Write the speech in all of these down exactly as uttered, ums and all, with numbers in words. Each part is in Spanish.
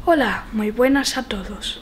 Hola, muy buenas a todos.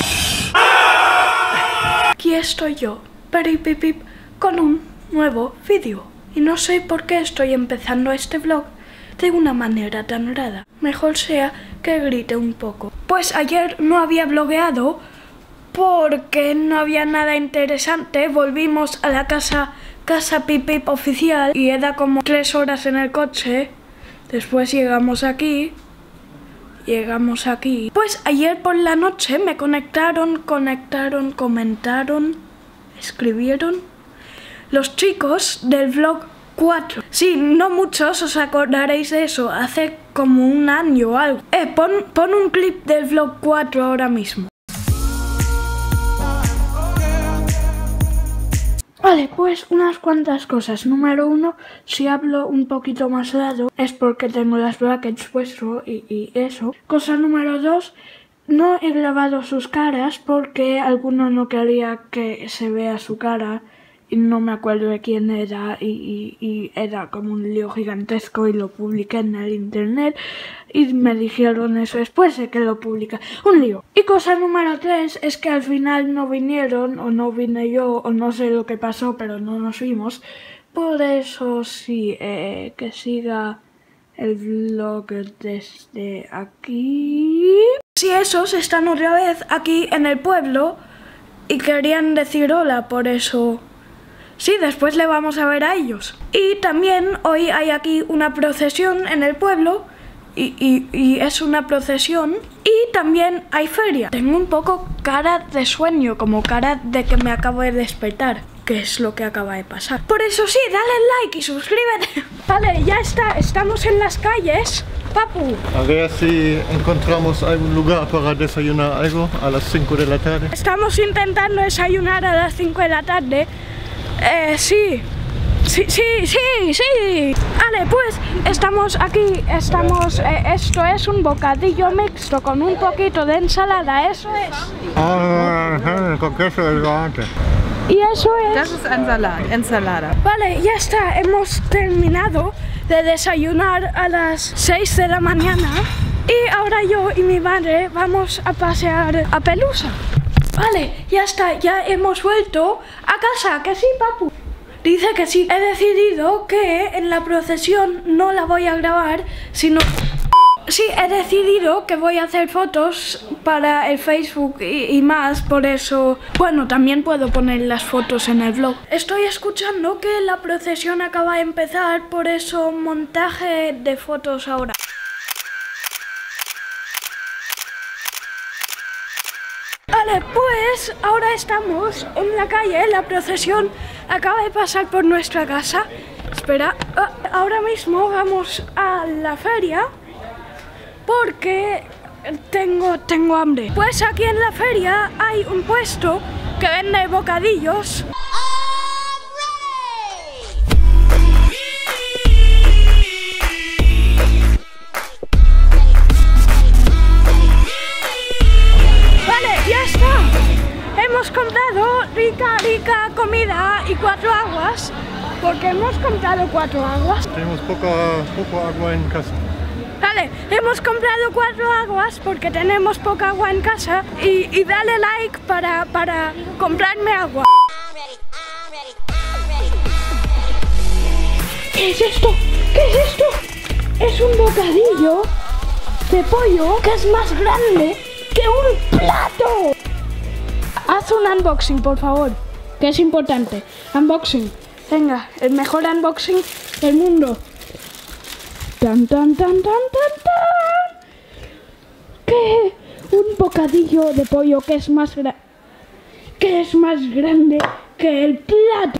Aquí estoy yo, Peripipip, con un nuevo vídeo. Y no sé por qué estoy empezando este vlog de una manera tan rara. Mejor sea que grite un poco. Pues ayer no había vlogueado porque no había nada interesante. Volvimos a la casa, casa Pipip oficial y era como tres horas en el coche. Después llegamos aquí. Llegamos aquí. Pues ayer por la noche me conectaron, conectaron, comentaron, escribieron los chicos del vlog cuatro. Sí, no muchos os acordaréis de eso, hace como un año o algo. Eh, pon, pon un clip del vlog cuatro ahora mismo. Vale, pues unas cuantas cosas. Número uno, si hablo un poquito más raro es porque tengo las brackets puesto y, y eso. Cosa número dos, no he grabado sus caras porque alguno no quería que se vea su cara y no me acuerdo de quién era y, y, y era como un lío gigantesco y lo publiqué en el internet y me dijeron eso después de que lo publica. Un lío. Y cosa número tres es que al final no vinieron o no vine yo o no sé lo que pasó, pero no nos vimos. Por eso sí, eh, que siga el vlog desde aquí. Si esos están otra vez aquí en el pueblo y querían decir hola, por eso... Sí, después le vamos a ver a ellos. Y también hoy hay aquí una procesión en el pueblo y, y, y es una procesión y también hay feria. Tengo un poco cara de sueño, como cara de que me acabo de despertar, que es lo que acaba de pasar. Por eso sí, dale like y suscríbete. Vale, ya está, estamos en las calles. Papu. A ver si encontramos algún lugar para desayunar algo a las cinco de la tarde. Estamos intentando desayunar a las cinco de la tarde. Eh, sí, sí, sí, sí, sí. Vale, pues estamos aquí, estamos, eh, esto es un bocadillo mixto con un poquito de ensalada, eso es. Ah, con queso de tomate. Y eso es... Das ist ein Salat, ensalada. Vale, ya está, hemos terminado de desayunar a las seis de la mañana y ahora yo y mi madre vamos a pasear a Pelusa. Vale, ya está, ya hemos vuelto a casa, que sí, papu. Dice que sí. He decidido que en la procesión no la voy a grabar, sino... Sí, he decidido que voy a hacer fotos para el Facebook y, y más, por eso... Bueno, también puedo poner las fotos en el vlog. Estoy escuchando que la procesión acaba de empezar, por eso montaje de fotos ahora. Vale, pues ahora estamos en la calle, la procesión acaba de pasar por nuestra casa. Espera, ahora mismo vamos a la feria porque tengo, tengo hambre. Pues aquí en la feria hay un puesto que vende bocadillos. Hemos comprado rica, rica comida y cuatro aguas, porque hemos comprado cuatro aguas. Tenemos poca, poco agua en casa. Vale, hemos comprado cuatro aguas porque tenemos poca agua en casa y, y dale like para, para comprarme agua. ¿Qué es esto? ¿Qué es esto? Es un bocadillo de pollo que es más grande que un plato. Haz un unboxing, por favor, que es importante. Unboxing. Venga, el mejor unboxing del mundo. Tan, tan, tan, tan, tan, tan. ¿Qué? Un bocadillo de pollo que es más grande. Que es más grande que el plato.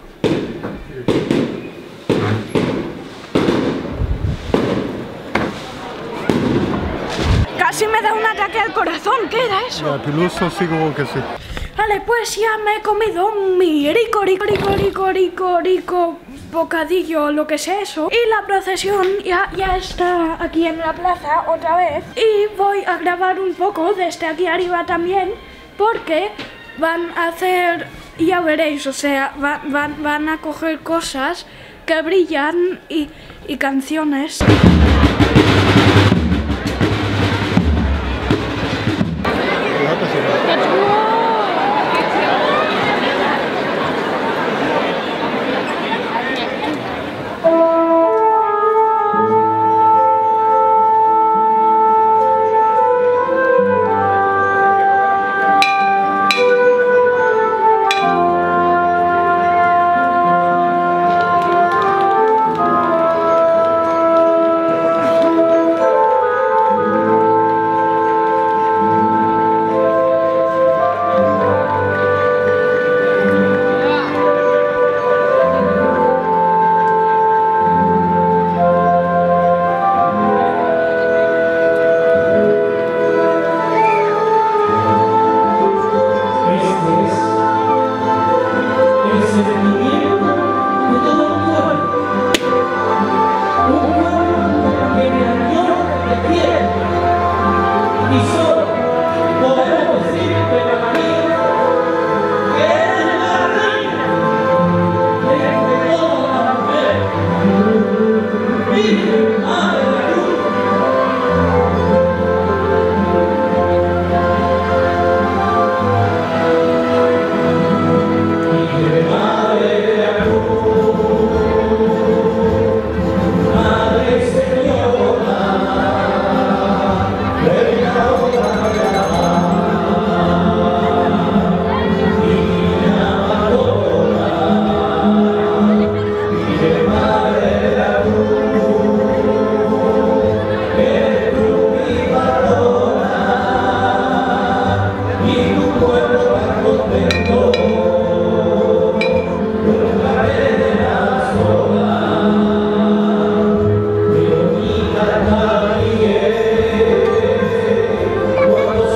Casi me da un ataque al corazón. ¿Qué era eso? La Pelusa, seguro que sí. Vale, pues ya me he comido mi rico, rico, rico, rico, rico, rico bocadillo, lo que sea eso. Y la procesión ya, ya está aquí en la plaza otra vez. Y voy a grabar un poco desde aquí arriba también, porque van a hacer, ya veréis, o sea, van, van, van a coger cosas que brillan y, y canciones. Cuando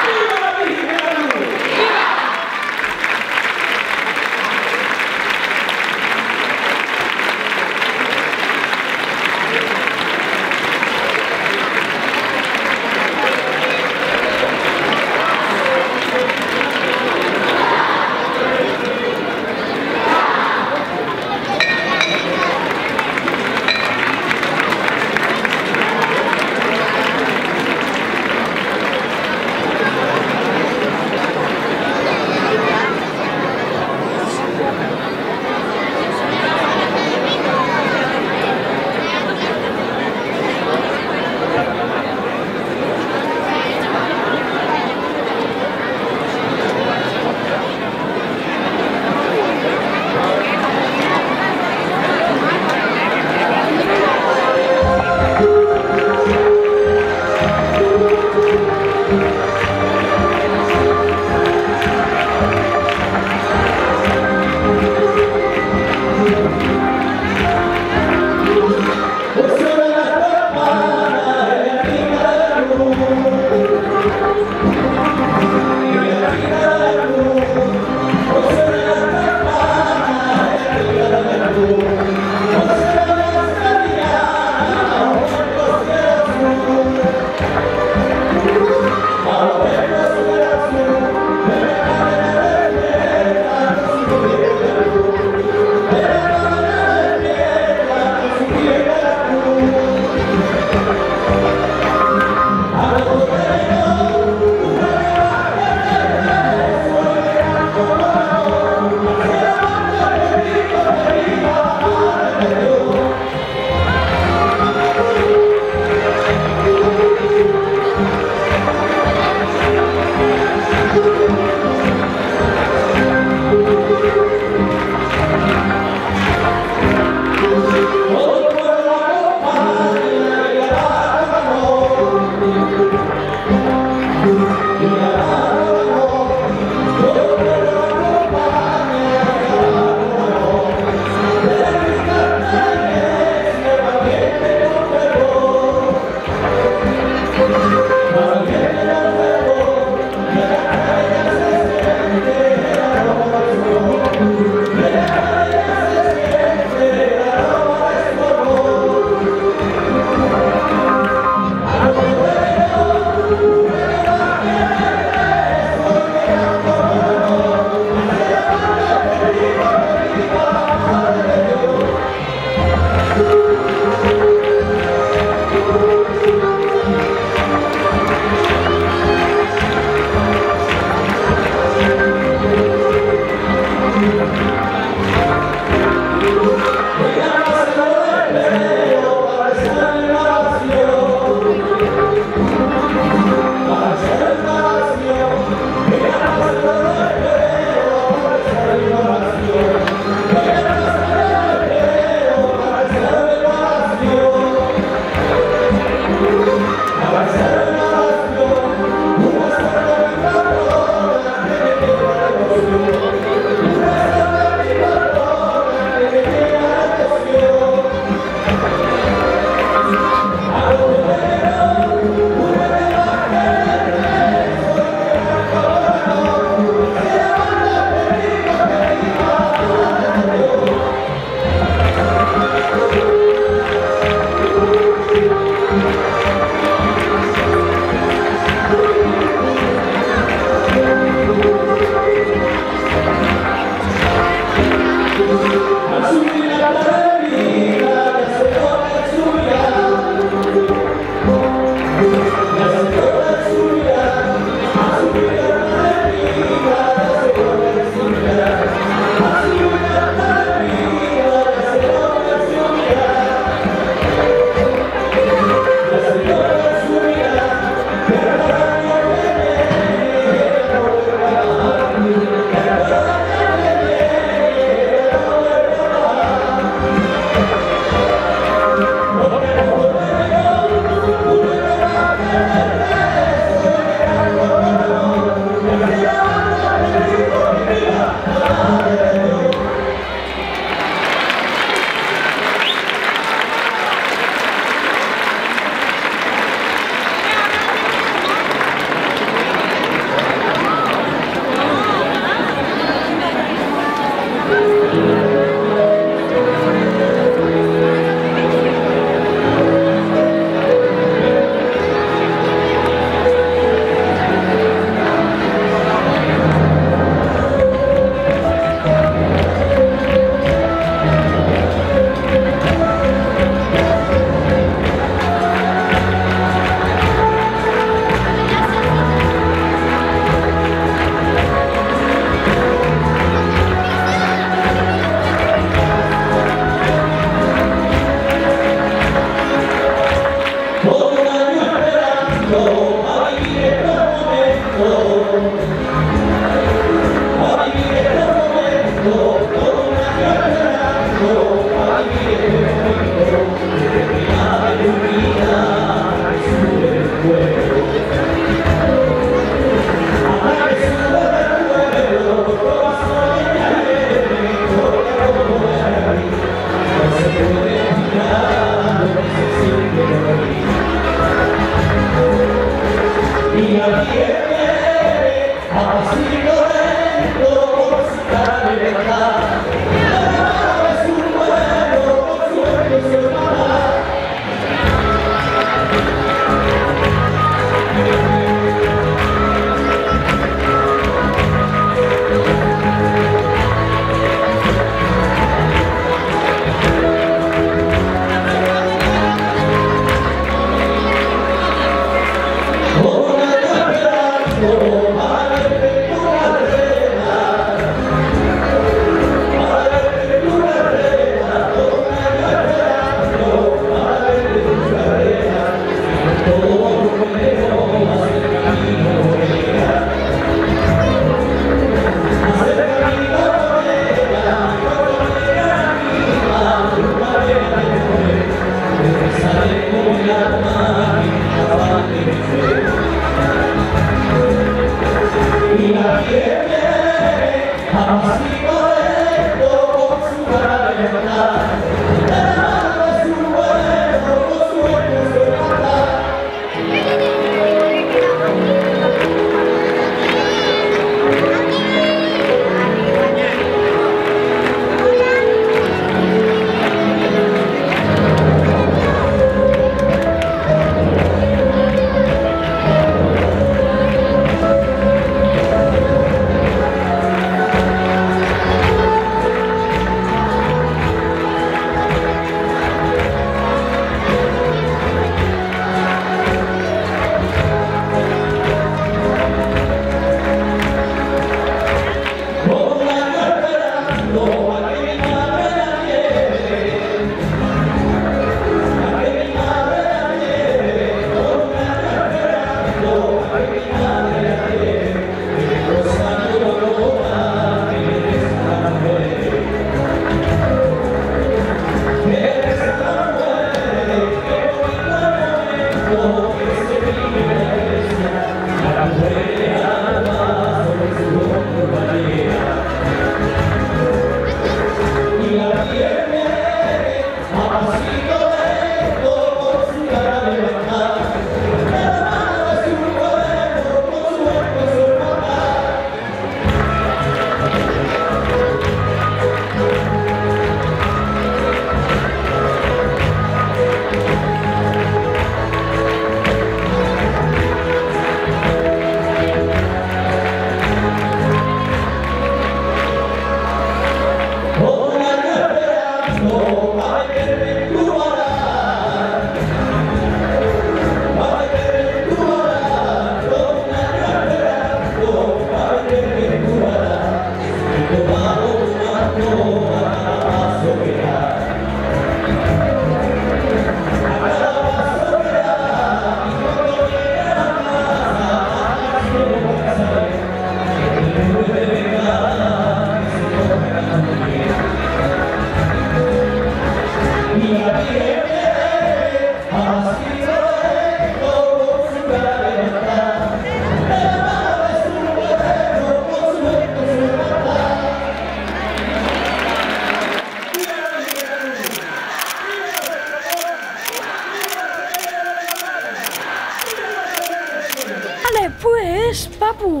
Vale, pues, Papu.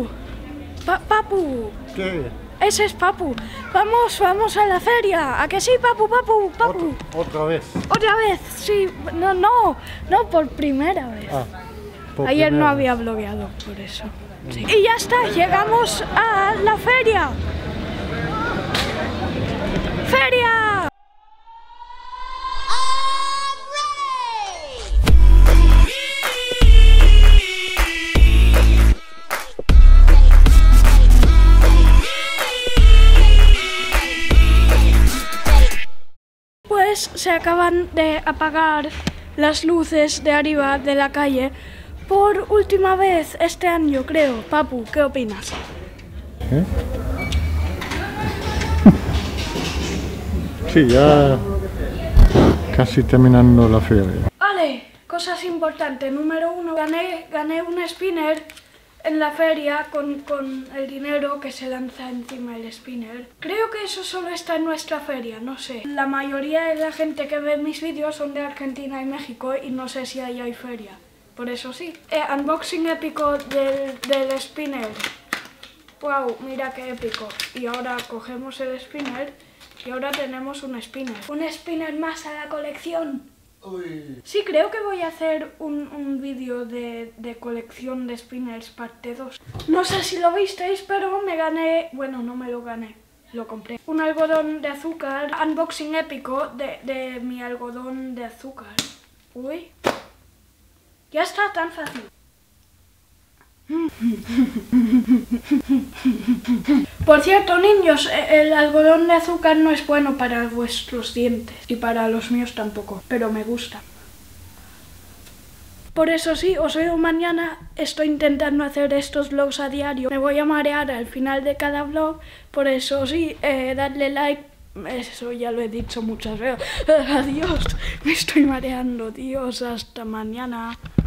Pa Papu. ¿Qué? Ese es Papu. Vamos, vamos a la feria. ¿A que sí, Papu, Papu, Papu? Otra, otra vez. Otra vez, sí. No, no, no, por primera vez. Ah, por Ayer no primera había blogueado, por eso. Sí. Y ya está, llegamos a la feria. ¡Feria! Pues se acaban de apagar las luces de arriba de la calle por última vez este año, creo. Papu, ¿qué opinas? ¿Eh? Sí, ya casi terminando la feria. Vale, cosas importantes. Número uno, gané, gané un spinner en la feria con, con el dinero que se lanza encima el spinner. Creo que eso solo está en nuestra feria, no sé. La mayoría de la gente que ve mis vídeos son de Argentina y México y no sé si ahí hay feria. Por eso sí. Eh, unboxing épico del, del spinner. Wow, mira qué épico. Y ahora cogemos el spinner y ahora tenemos un spinner. Un spinner más a la colección. Uy. Sí, creo que voy a hacer un, un vídeo de, de colección de spinners parte dos. No sé si lo visteis, pero me gané... Bueno, no me lo gané, lo compré. Un algodón de azúcar, unboxing épico de, de mi algodón de azúcar. Uy. Ya está, tan fácil. Por cierto, niños, el algodón de azúcar no es bueno para vuestros dientes y para los míos tampoco, pero me gusta. Por eso sí, os veo mañana. Estoy intentando hacer estos vlogs a diario. Me voy a marear al final de cada vlog, por eso sí, eh, dadle like. Eso ya lo he dicho muchas veces. Adiós, me estoy mareando, Dios, hasta mañana.